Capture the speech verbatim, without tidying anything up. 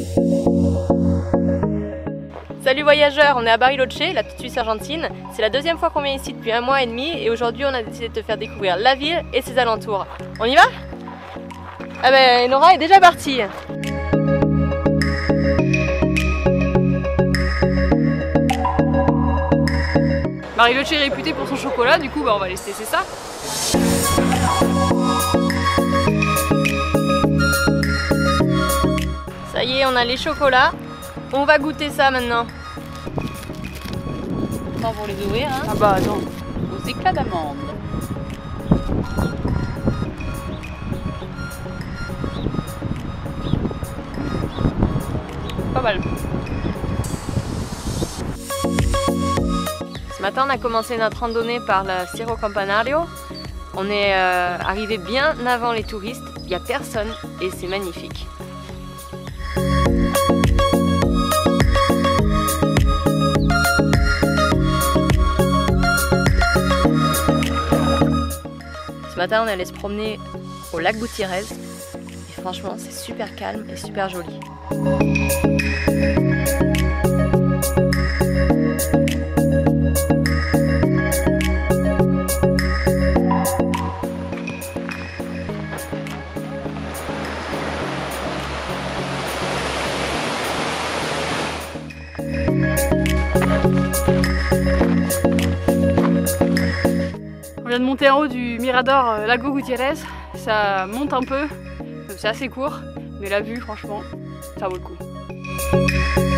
Salut voyageurs, on est à Bariloche, la petite Suisse argentine. C'est la deuxième fois qu'on vient ici depuis un mois et demi et aujourd'hui on a décidé de te faire découvrir la ville et ses alentours. On y va? Ah ben Nora est déjà partie. Bariloche est réputée pour son chocolat, du coup bah, on va laisser tester ça. Ça y est, on a les chocolats. On va goûter ça maintenant. Temps pour les ouvrir, hein. Ah bah attends. Aux éclats d'amande. Pas mal. Ce matin, on a commencé notre randonnée par le Cerro Campanario. On est euh, arrivé bien avant les touristes. Il n'y a personne et c'est magnifique. Ce matin, on allait se promener au lac Gutiérrez. Et franchement, c'est super calme et super joli. On vient de monter en haut du Mirador euh, Lago Gutiérrez. Ça monte un peu, c'est assez court, mais la vue franchement, ça vaut le coup.